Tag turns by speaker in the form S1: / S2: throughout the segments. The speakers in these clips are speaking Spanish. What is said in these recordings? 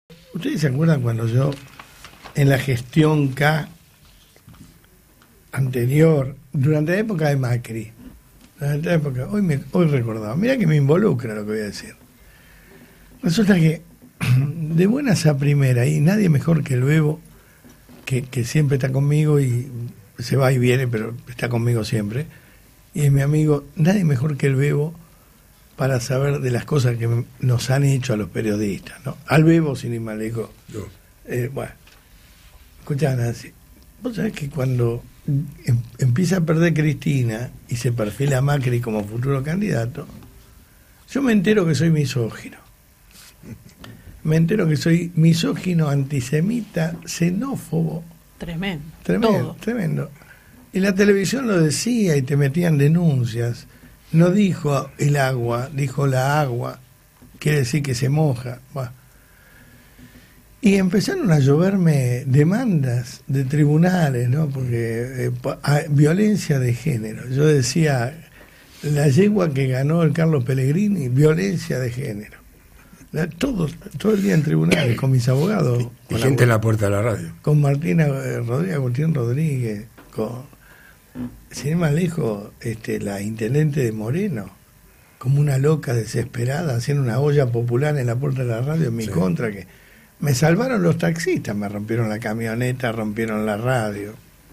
S1: ¿Ustedes se acuerdan cuando yo, en la gestión K anterior, durante la época de Macri, durante la época, hoy recordaba, mira que me involucra lo que voy a decir. Resulta que de buenas a primera, y nadie mejor que el Bebo, que siempre está conmigo y se va y viene, pero está conmigo siempre, y es mi amigo, nadie mejor que el Bebo para saber de las cosas que nos han hecho a los periodistas, ¿no? Al Bebo, sin ir más lejos. Bueno, escuchá, Nancy, vos sabés que cuando empieza a perder Cristina y se perfila Macri como futuro candidato, yo me entero que soy misógino. Me entero que soy misógino, antisemita, xenófobo. Tremendo. Y la televisión lo decía y te metían denuncias. No dijo el agua, dijo la agua, quiere decir que se moja. Bah. Y empezaron a lloverme demandas de tribunales, ¿no? Porque violencia de género. Yo decía, la yegua que ganó el Carlos Pellegrini, violencia de género. Todo el día en tribunales, con mis abogados.
S2: Y gente en la puerta de la radio.
S1: Con Martina Rodríguez, Agustín Rodríguez, sin ir más lejos, la intendente de Moreno, como una loca desesperada, haciendo una olla popular en la puerta de la radio en mi contra, que me salvaron los taxistas, me rompieron la camioneta, rompieron la radio.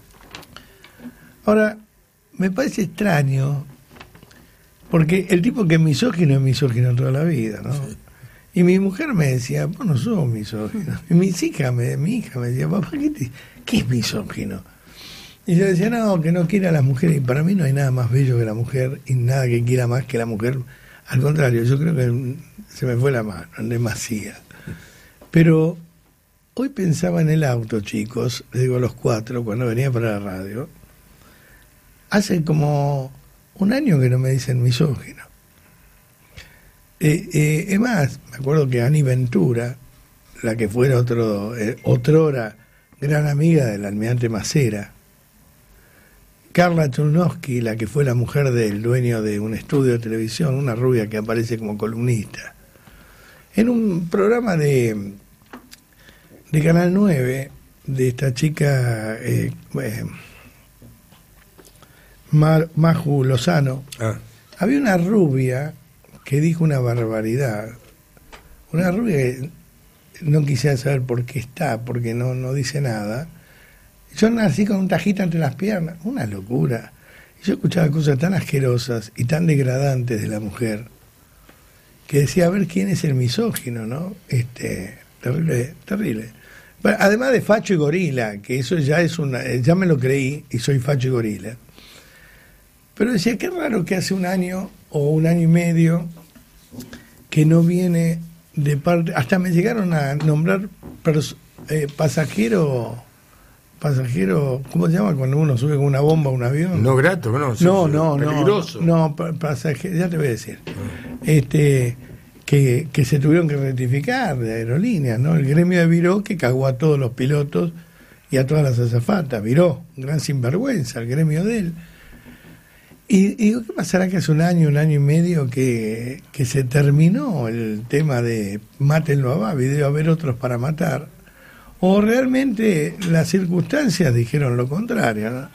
S1: Ahora, me parece extraño, porque el tipo que es misógino toda la vida, ¿no? Sí. Y mi mujer me decía, vos no sos misógino. Y mi hija me decía, papá, ¿qué es misógino? Y yo decía, no, que no quiera a las mujeres. Y para mí no hay nada más bello que la mujer y nada que quiera más que la mujer. Al contrario, yo creo que se me fue la mano, en demasía. Pero hoy pensaba en el auto, chicos, les digo a los 4, cuando venía para la radio. Hace como un año que no me dicen misógino. Es más, me acuerdo que Ani Ventura, la que fuera otrora gran amiga del almirante Macera, Carla Chulnowski, la que fue la mujer del dueño de un estudio de televisión, una rubia que aparece como columnista, en un programa de Canal 9, de esta chica Maju Lozano, había una rubia que dijo una barbaridad, una rubia que no quisiera saber por qué está, porque no dice nada. Yo nací con un tajito entre las piernas, una locura. Yo escuchaba cosas tan asquerosas y tan degradantes de la mujer, que decía, a ver quién es el misógino, ¿no? Terrible. Bueno, además de facho y gorila, que eso ya ya me lo creí y soy facho y gorila. Pero decía, qué raro que hace un año o un año y medio que no viene de parte, hasta me llegaron a nombrar pasajero, ¿cómo se llama cuando uno sube con una bomba a un avión?
S2: No grato, no. Peligroso.
S1: No, pasajero, ya te voy a decir. Que se tuvieron que rectificar de aerolíneas, ¿no? El gremio de Viró, que cagó a todos los pilotos y a todas las azafatas. Viró, un gran sinvergüenza, el gremio de él. Y digo, ¿qué pasará que hace un año y medio que se terminó el tema de mátenlo a Babi, debe haber otros para matar? ¿O realmente las circunstancias dijeron lo contrario?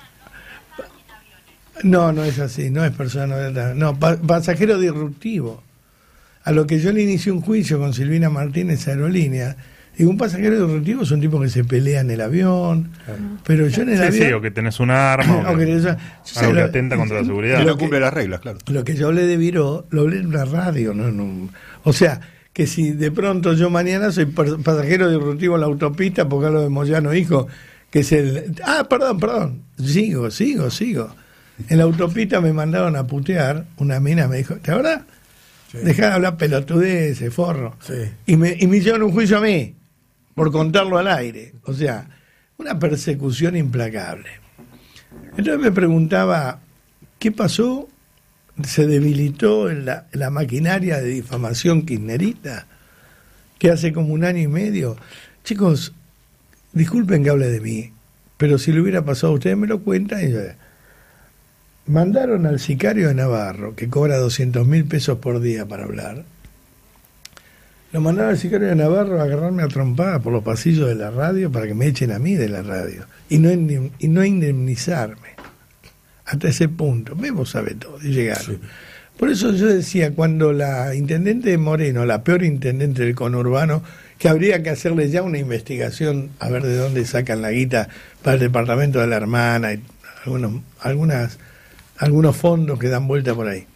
S1: No es así, no es persona, no, pasajero disruptivo. A lo que yo le inicié un juicio con Silvina Martínez Aerolínea. Digo, un pasajero disruptivo es un tipo que se pelea en el avión, pero yo en el avión...
S3: Sí, o que tenés un arma, o que atenta contra la seguridad.
S2: Que no cumple las reglas, claro.
S1: Lo que yo hablé de Viró, lo hablé en una radio, o sea, que si de pronto yo mañana soy pasajero disruptivo en la autopista, porque hablo de Moyano Hijo, que es el... perdón, sigo. En la autopista me mandaron a putear, una mina me dijo, ¿te acuerdas? Sí. Dejá de hablar pelotudeces, forro. Sí. Y me hicieron un juicio a mí, por contarlo al aire. O sea, una persecución implacable. Entonces me preguntaba, ¿qué pasó? ¿Se debilitó en la maquinaria de difamación kirchnerista? Que hace como un año y medio. Chicos, disculpen que hable de mí, pero si le hubiera pasado a ustedes me lo cuentan. Y yo, mandaron al sicario de Navarro, que cobra 200.000 pesos por día para hablar, Lo mandaron al sicario de Navarro a agarrarme a trompada por los pasillos de la radio para que me echen a mí de la radio y no indemnizarme. Hasta ese punto. Memo sabe todo y llegaron. Sí. Por eso yo decía, cuando la intendente de Moreno, la peor intendente del conurbano, que habría que hacerle ya una investigación a ver de dónde sacan la guita para el departamento de la hermana y algunos fondos que dan vuelta por ahí.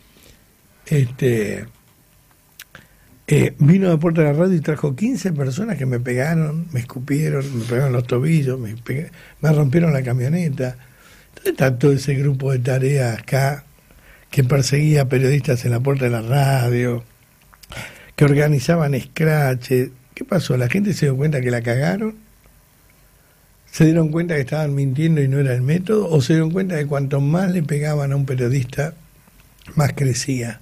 S1: Vino a Puerta de la Radio y trajo 15 personas que me pegaron, me escupieron, me pegaron los tobillos, me rompieron la camioneta. Entonces está todo ese grupo de tareas acá que perseguía periodistas en la Puerta de la Radio, que organizaban scratches. ¿Qué pasó? ¿La gente se dio cuenta que la cagaron? ¿Se dieron cuenta que estaban mintiendo y no era el método? ¿O se dieron cuenta que cuanto más le pegaban a un periodista, más crecía?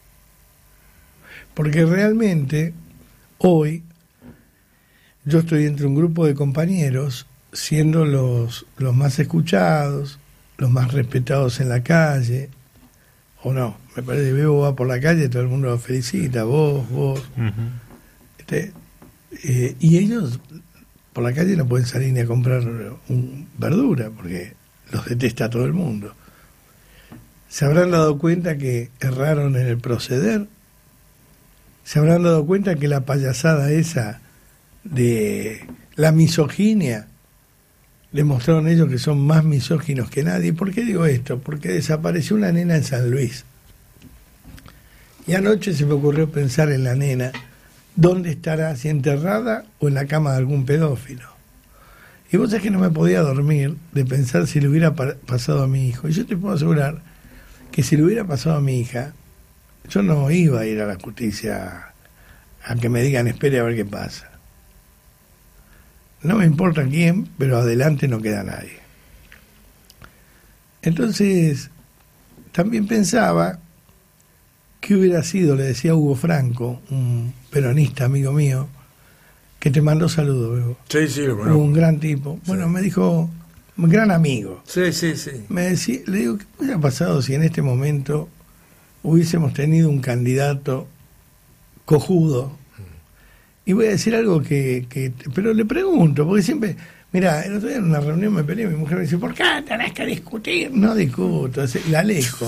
S1: Porque realmente hoy yo estoy entre un grupo de compañeros siendo los más escuchados, los más respetados en la calle, o no, me parece que Bebo va por la calle, todo el mundo lo felicita, vos. Uh-huh. Y ellos por la calle no pueden salir ni a comprar verdura porque los detesta todo el mundo. ¿Se habrán dado cuenta que erraron en el proceder? ¿Se habrán dado cuenta que la payasada esa de la misoginia demostraron ellos que son más misóginos que nadie? ¿Por qué digo esto? Porque desapareció una nena en San Luis. Y anoche se me ocurrió pensar en la nena, ¿dónde estará? ¿Si enterrada o en la cama de algún pedófilo? Y vos sabés que no me podía dormir de pensar si le hubiera pasado a mi hijo. Y yo te puedo asegurar que si le hubiera pasado a mi hija, yo no iba a ir a la justicia a que me digan espere a ver qué pasa. No me importa quién, pero adelante no queda nadie. Entonces, también pensaba que hubiera sido, le decía Hugo Franco, un peronista amigo mío, que te mandó saludos, Bebo.
S2: Sí, sí, lo conozco.
S1: Un gran tipo. Bueno, sí. Me dijo, un gran amigo.
S2: Sí.
S1: Me decía, le digo, ¿qué hubiera pasado si en este momento hubiésemos tenido un candidato cojudo? Y voy a decir algo pero le pregunto, porque siempre, mira, el otro día en una reunión me peleé, mi mujer me dice, ¿por qué tenés que discutir? No discuto. La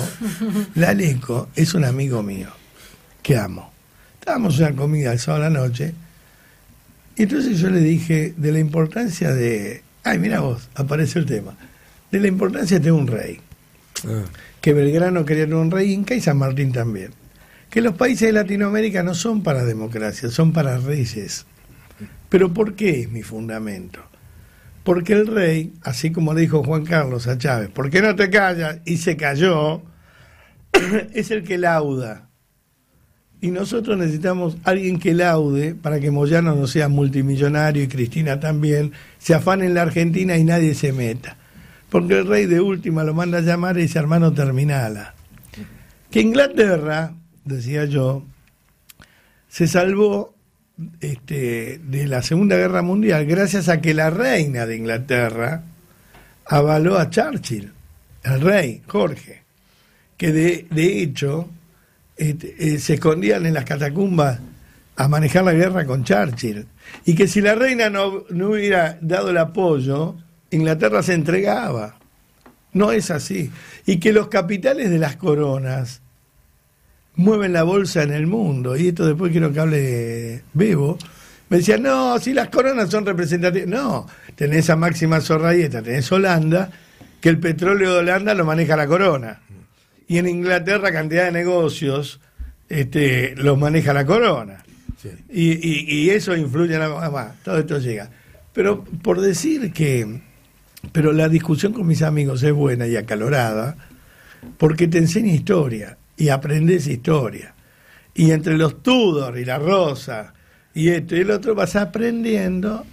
S1: Leco es un amigo mío, que amo. Estábamos en una comida el sábado a la noche, y entonces yo le dije de la importancia de, mira vos, aparece el tema, de la importancia de tener un rey. Que Belgrano quería tener un rey Inca y San Martín también. Que los países de Latinoamérica no son para democracia, son para reyes. ¿Pero por qué es mi fundamento? Porque el rey, así como le dijo Juan Carlos a Chávez, ¿por qué no te callas? Y se calló, es el que lauda. Y nosotros necesitamos alguien que laude para que Moyano no sea multimillonario y Cristina también, se afane en la Argentina y nadie se meta. Porque el rey de última lo manda a llamar y dice, hermano, terminala. Que Inglaterra, decía yo, se salvó de la Segunda Guerra Mundial gracias a que la reina de Inglaterra avaló a Churchill, el rey Jorge, que de hecho se escondían en las catacumbas a manejar la guerra con Churchill, y que si la reina no hubiera dado el apoyo, Inglaterra se entregaba. No es así. Y que los capitales de las coronas mueven la bolsa en el mundo, y esto después quiero que hable Bebo. Me decían, no, si las coronas son representativas. No, tenés a Máxima Zorrayeta, tenés Holanda, que el petróleo de Holanda lo maneja la corona. Y en Inglaterra cantidad de negocios los maneja la corona. Sí. Y eso influye en la... todo esto llega. Pero por decir que... Pero la discusión con mis amigos es buena y acalorada porque te enseña historia y aprendes historia. Y entre los Tudor y la Rosa y esto y el otro vas aprendiendo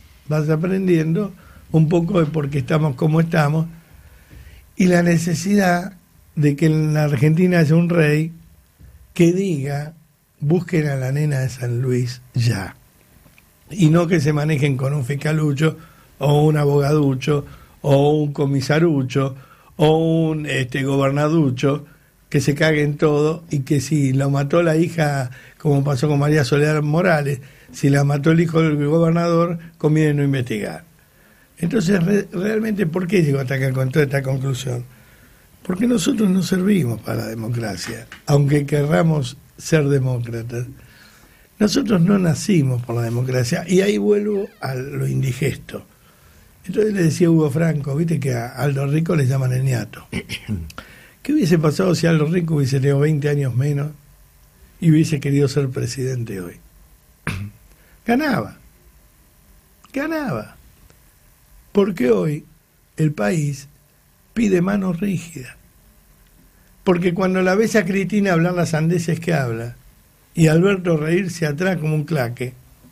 S1: un poco de por qué estamos como estamos y la necesidad de que en la Argentina haya un rey que diga, busquen a la nena de San Luis ya. Y no que se manejen con un fiscalucho o un abogaducho o un comisarucho o un gobernaducho que se caguen todo y que si lo mató la hija, como pasó con María Soledad Morales, si la mató el hijo del gobernador, conviene no investigar. Entonces, realmente, ¿por qué llego hasta acá con toda esta conclusión? Porque nosotros no servimos para la democracia, aunque querramos ser demócratas. Nosotros no nacimos por la democracia, y ahí vuelvo a lo indigesto. Entonces le decía Hugo Franco, viste que a Aldo Rico le llaman el ñato. ¿Qué hubiese pasado si Aldo Rico hubiese tenido 20 años menos y hubiese querido ser presidente hoy? Ganaba. Porque hoy el país pide manos rígidas. Porque cuando la ves a Cristina hablar las sandeces que habla y Alberto reírse atrás como un claque,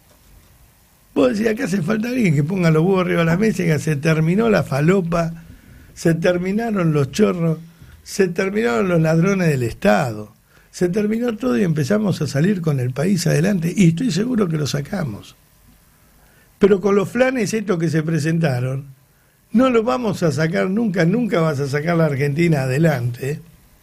S1: vos decís, acá hace falta alguien que ponga los huevos arriba de la mesa y que se terminó la falopa, se terminaron los chorros, se terminaron los ladrones del Estado, se terminó todo y empezamos a salir con el país adelante, y estoy seguro que lo sacamos. Pero con los flanes estos que se presentaron, no lo vamos a sacar nunca vas a sacar la Argentina adelante,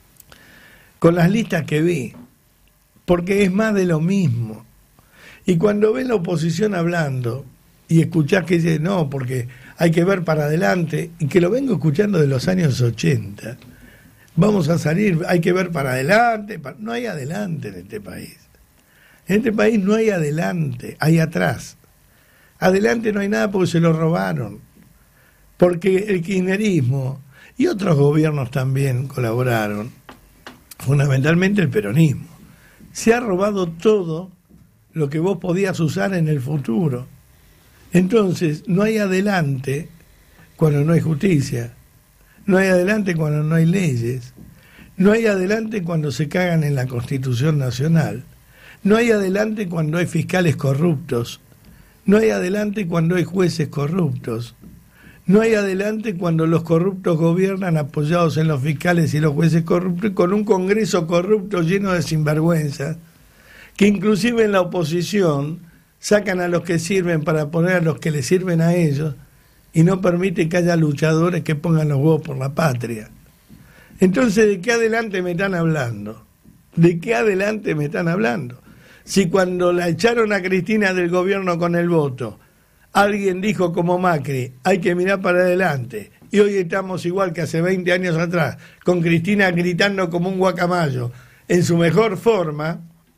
S1: con las listas que vi, porque es más de lo mismo. Y cuando ves la oposición hablando y escuchás que dice, no, porque hay que ver para adelante, y que lo vengo escuchando de los años 80, vamos a salir, hay que ver para adelante, no hay adelante en este país. En este país no hay adelante, hay atrás. Adelante no hay nada porque se lo robaron, porque el kirchnerismo y otros gobiernos también colaboraron, fundamentalmente el peronismo. Se ha robado todo lo que vos podías usar en el futuro. Entonces, no hay adelante cuando no hay justicia, no hay adelante cuando no hay leyes, no hay adelante cuando se cagan en la Constitución Nacional, no hay adelante cuando hay fiscales corruptos, no hay adelante cuando hay jueces corruptos, no hay adelante cuando los corruptos gobiernan apoyados en los fiscales y los jueces corruptos, con un Congreso corrupto lleno de sinvergüenzas, que inclusive en la oposición sacan a los que sirven para poner a los que les sirven a ellos, y no permite que haya luchadores que pongan los huevos por la patria. Entonces, ¿de qué adelante me están hablando? ¿De qué adelante me están hablando? Si cuando la echaron a Cristina del gobierno con el voto, alguien dijo como Macri, hay que mirar para adelante, y hoy estamos igual que hace 20 años atrás, con Cristina gritando como un guacamayo, en su mejor forma,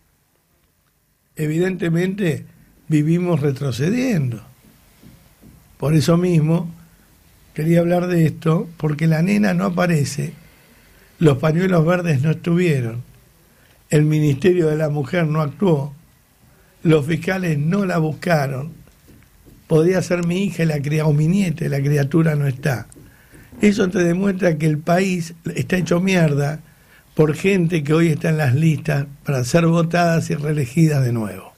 S1: evidentemente vivimos retrocediendo. Por eso mismo quería hablar de esto, porque la nena no aparece, los pañuelos verdes no estuvieron, el Ministerio de la Mujer no actuó, los fiscales no la buscaron, podría ser mi hija o mi nieta, la criatura no está. Eso te demuestra que el país está hecho mierda por gente que hoy está en las listas para ser votadas y reelegidas de nuevo.